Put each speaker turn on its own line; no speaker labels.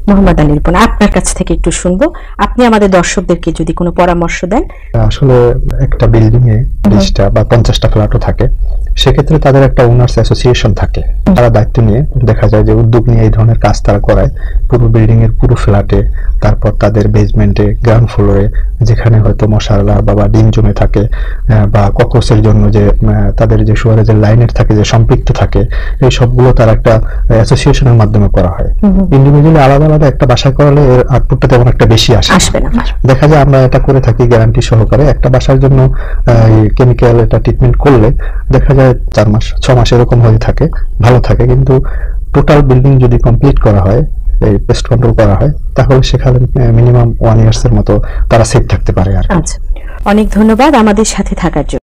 মোহাম্মদ আলী রিপন, আপনার কাছ থেকে একটু শুনবো, আপনি আমাদের দর্শকদেরকে যদি কোনো পরামর্শ দেন।
আসলে একটা বিল্ডিং এ 20টা বা 50টা ফ্ল্যাটও থাকে, সেক্ষেত্রে তাদের একটা ওনার্স অ্যাসোসিয়েশন থাকে, তারা দায়িত্ব নিয়ে দেখা যায় যে উদ্যোগ নিয়ে এই ধরনের কাজ তারা করায় পুরো বিল্ডিং এর পুরো ফ্ল্যাটে, তারপর তাদের বেসমেন্টে, গ্রাউন্ড ফ্লোরে যেখানে হয়তো মশালা বা ডিম জমে থাকে বা ককরোচের জন্য যে তাদের যে সুয়ারেজের লাইনের থাকে যে সম্পৃক্ত থাকে, এই সবগুলো তার একটা অ্যাসোসিয়েশনের মাধ্যমে করা হয়। ইন্ডিভিজুয়ালি আলাদা আলাদা একটা বাসা করালে এর আউটপুটটা তেমন একটা বেশি আসবে না। দেখা যায় আমরা এটা করে থাকি গ্যারান্টি সহকারে, একটা বাসার জন্য কেমিক্যাল এটা ট্রিটমেন্ট করলে দেখা যায় 4 মাস 6 মাস এরকম হয়ে থাকে, ভালো থাকে। কিন্তু টোটাল বিল্ডিং যদি কমপ্লিট করা হয়, এই পেস্ট কন্ট্রোল করা হয়, তাহলে সেখানে মিনিমাম 1 ইয়ার্স এর মতো তারা সেফ থাকতে পারে আর।
আচ্ছা, অনেক ধন্যবাদ আমাদের সাথে থাকার জন্য।